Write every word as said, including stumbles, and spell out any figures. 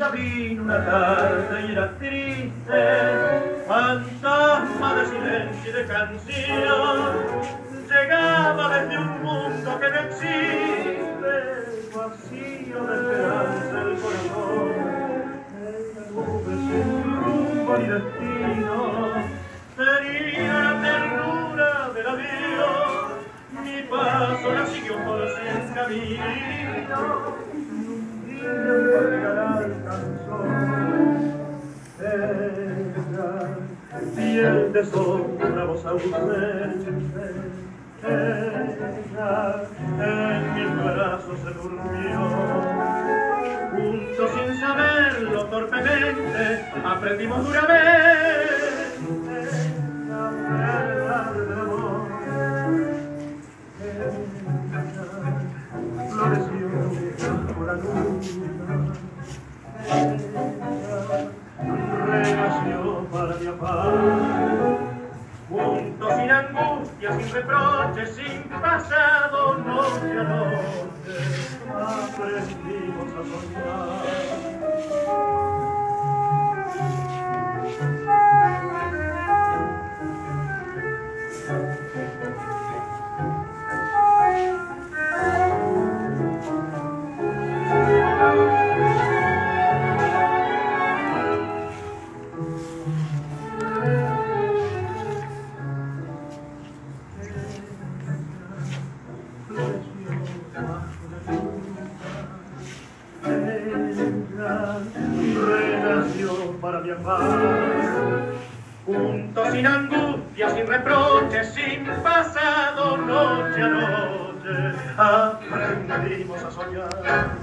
ella vino una tarde y era triste, fantasma de silencio y de canción, llegaba desde un mundo que no existe, vacío de esperanza el corazón, era nube sin rumbo ni destino, sería la ternura del adiós, mi paso la siguió por sin camino, para regalar canción, ella, piel de sombra, voz ausente, ella, en mis brazos se durmió, juntos sin saberlo torpemente, aprendimos duramente la verdad del amor, ella, floreció por la luna, renació para mi paz, juntos sin angustia, sin reproches, sin pasado, noche a noche, aprendimos a soñar. Renació para mi amar, juntos sin angustia, sin reproches, sin pasado, noche a noche, aprendimos a soñar.